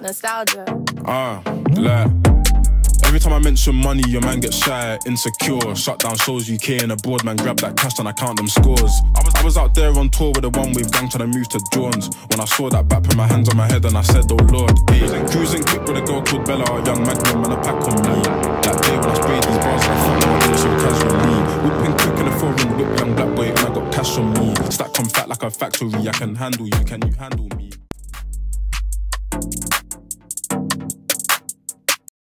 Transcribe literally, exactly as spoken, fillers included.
Nostalgia. Ah, like, every time I mention money, your man gets shy, insecure. Shut down shows U K and abroad, man, grab that cash and I count them scores. I was, I was out there on tour with a one-wave gang trying to move to Jones. When I saw that back, put my hands on my head and I said, oh Lord. Hey, cruising quick with a girl called Bella, a young magnum and a pack on me. That day when I sprayed these bars, I thought I was so casually. Whipping quick in the foreign whip, young black boy, and I got cash on me. Stack on fat like a factory, I can handle you, can you handle me?